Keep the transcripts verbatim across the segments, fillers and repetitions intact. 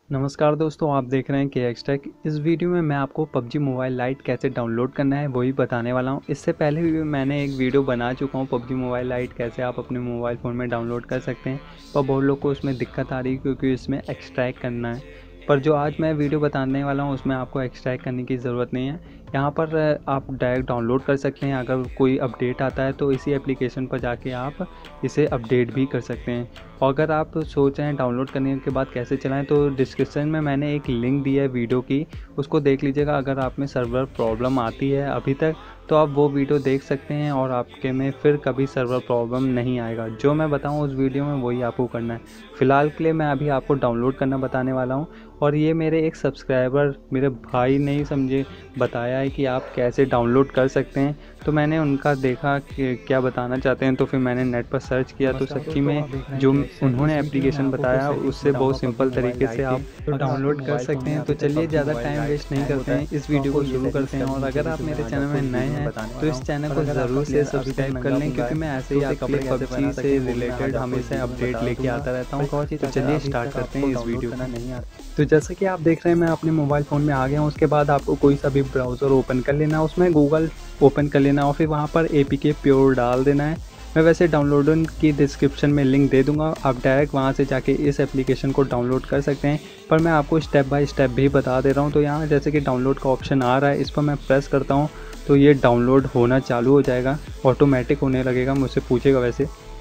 नमस्कार दोस्तों, आप देख रहे हैं के एक्स टेक। इस वीडियो में मैं आपको पबजी मोबाइल लाइट कैसे डाउनलोड करना है वही बताने वाला हूं। इससे पहले भी मैंने एक वीडियो बना चुका हूं, पबजी मोबाइल लाइट कैसे आप अपने मोबाइल फ़ोन में डाउनलोड कर सकते हैं, पर बहुत लोग को उसमें दिक्कत आ रही है क्योंकि इसमें एक्सट्रैक्ट करना है। पर जो आज मैं वीडियो बताने वाला हूँ उसमें आपको एक्सट्रैक्ट करने की ज़रूरत नहीं है। यहाँ पर आप डायरेक्ट डाउनलोड कर सकते हैं। अगर कोई अपडेट आता है तो इसी एप्लीकेशन पर जाके आप इसे अपडेट भी कर सकते हैं। और अगर आप सोच रहे हैं डाउनलोड करने के बाद कैसे चलाएं, तो डिस्क्रिप्शन में मैंने एक लिंक दी है वीडियो की, उसको देख लीजिएगा। अगर आप में सर्वर प्रॉब्लम आती है अभी तक तो आप वो वीडियो देख सकते हैं और आपके में फिर कभी सर्वर प्रॉब्लम नहीं आएगा। जो मैं बताऊं उस वीडियो में वही आपको करना है। फ़िलहाल के लिए मैं अभी आपको डाउनलोड करना बताने वाला हूं। और ये मेरे एक सब्सक्राइबर, मेरे भाई ने ही समझे बताया है कि आप कैसे डाउनलोड कर सकते हैं। तो मैंने उनका देखा कि क्या बताना चाहते हैं, तो फिर मैंने नेट पर सर्च किया तो सच्ची में जो उन्होंने एप्लीकेशन बताया उससे बहुत सिंपल तरीके से आप डाउनलोड कर सकते हैं। तो चलिए ज़्यादा टाइम वेस्ट नहीं करते हैं, इस वीडियो को शुरू करते हैं। और अगर आप मेरे चैनल में नए हैं तो इस चैनल को ज़रूर से सब्सक्राइब कर लें, क्योंकि मैं ऐसे ही आपके लिए पबजी से रिलेटेड हमेशा अपडेट लेके आता रहता हूँ। तो चलिए स्टार्ट करते हैं इस वीडियो को। तो जैसे कि आप देख रहे हैं मैं अपने मोबाइल फ़ोन में आ गया हूँ। उसके बाद आपको कोई सा भी ब्राउज़र ओपन कर लेना है, उसमें गूगल ओपन कर लेना और फिर वहाँ पर ए पी के प्योर डाल देना है। मैं वैसे डाउनलोड की डिस्क्रिप्शन में लिंक दे दूंगा, आप डायरेक्ट वहाँ से जाके इस एप्लीकेशन को डाउनलोड कर सकते हैं। पर मैं आपको स्टेप बाय स्टेप भी बता दे रहा हूँ। तो यहाँ जैसे कि डाउनलोड का ऑप्शन आ रहा है, इस पर मैं प्रेस करता हूँ तो ये डाउनलोड होना चालू हो जाएगा, ऑटोमेटिक होने लगेगा। मुझसे पूछेगा वैसे,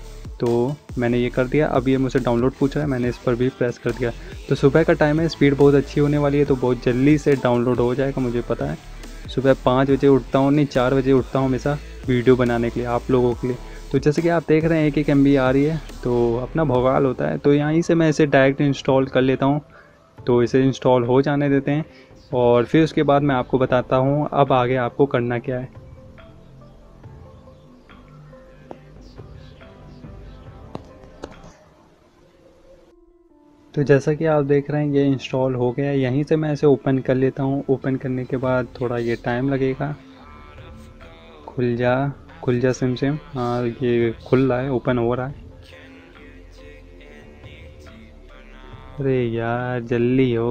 तो मैंने ये कर दिया। अब ये मुझसे डाउनलोड पूछ रहा है, मैंने इस पर भी प्रेस कर दिया। तो सुबह का टाइम है, स्पीड बहुत अच्छी होने वाली है, तो बहुत जल्दी से डाउनलोड हो जाएगा, मुझे पता है। सुबह पाँच बजे उठता हूँ, नहीं चार बजे उठता हूँ हमेशा वीडियो बनाने के लिए, आप लोगों के लिए। तो जैसे कि आप देख रहे हैं एक एक एम बी आ रही है, तो अपना भौकाल होता है। तो यहीं से मैं इसे डायरेक्ट इंस्टॉल कर लेता हूँ। तो इसे इंस्टॉल हो जाने देते हैं और फिर उसके बाद मैं आपको बताता हूँ अब आगे आपको करना क्या है। तो जैसा कि आप देख रहे हैं ये इंस्टॉल हो गया है। यहीं से मैं इसे ओपन कर लेता हूँ। ओपन करने के बाद थोड़ा ये टाइम लगेगा। खुल जा खुल जा सिम सिम। हाँ, ये खुल रहा है, ओपन हो रहा है। अरे यार जल्दी हो,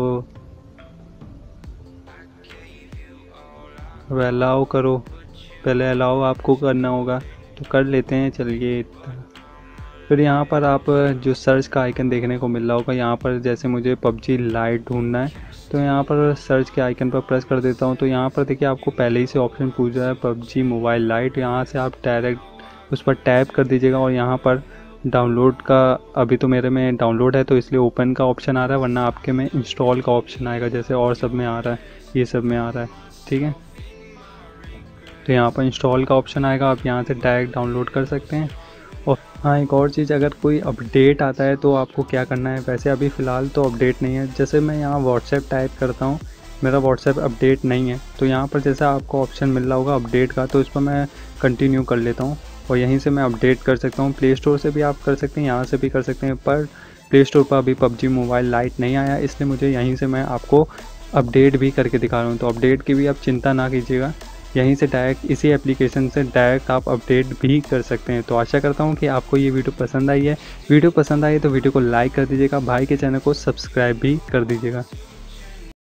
अब अलाउ करो। पहले अलाउ आपको करना होगा, तो कर लेते हैं। चलिए, फिर यहाँ पर आप जो सर्च का आइकन देखने को मिल रहा होगा, यहाँ पर जैसे मुझे पबजी लाइट ढूंढना है तो यहाँ पर सर्च के आइकन पर प्रेस कर देता हूँ। तो यहाँ पर देखिए आपको पहले ही से ऑप्शन पूछ रहा है पबजी मोबाइल लाइट। यहाँ से आप डायरेक्ट उस पर टैप कर दीजिएगा और यहाँ पर डाउनलोड का, अभी तो मेरे में डाउनलोड है तो इसलिए ओपन का ऑप्शन आ रहा है, वरना आपके में इंस्टॉल का ऑप्शन आएगा, जैसे और सब में आ रहा है, ये सब में आ रहा है। ठीक है, तो यहाँ पर इंस्टॉल का ऑप्शन आएगा, आप यहाँ से डायरेक्ट डाउनलोड कर सकते हैं। और हाँ, एक और चीज़, अगर कोई अपडेट आता है तो आपको क्या करना है। वैसे अभी फ़िलहाल तो अपडेट नहीं है। जैसे मैं यहाँ व्हाट्सएप टाइप करता हूँ, मेरा व्हाट्सएप अपडेट नहीं है, तो यहाँ पर जैसे आपको ऑप्शन मिल रहा होगा अपडेट का, तो इस पर मैं कंटिन्यू कर लेता हूँ और यहीं से मैं अपडेट कर सकता हूँ। प्ले स्टोर से भी आप कर सकते हैं, यहाँ से भी कर सकते हैं, पर प्ले स्टोर पर अभी पबजी मोबाइल लाइट नहीं आया, इसलिए मुझे यहीं से मैं आपको अपडेट भी करके दिखा रहा हूँ। तो अपडेट की भी आप चिंता ना कीजिएगा, यहीं से डायरेक्ट इसी एप्लीकेशन से डायरेक्ट आप अपडेट भी कर सकते हैं। तो आशा करता हूँ कि आपको ये वीडियो पसंद आई है। वीडियो पसंद आई है तो वीडियो को लाइक कर दीजिएगा, भाई के चैनल को सब्सक्राइब भी कर दीजिएगा।